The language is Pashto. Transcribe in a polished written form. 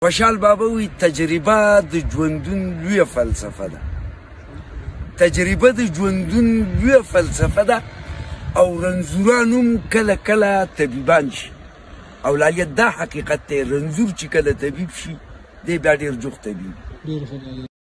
خوشحال بابا وی تجربه د ژوندون لویه فلسفه ده. تجربه د ژوندون لویه فلسفه ده او رنځوران هم کله کله طبیبان شي او لالیت دا حقیقت دی رنځور چې کله طبیب شي دی بیا ډېر جوخ طبیب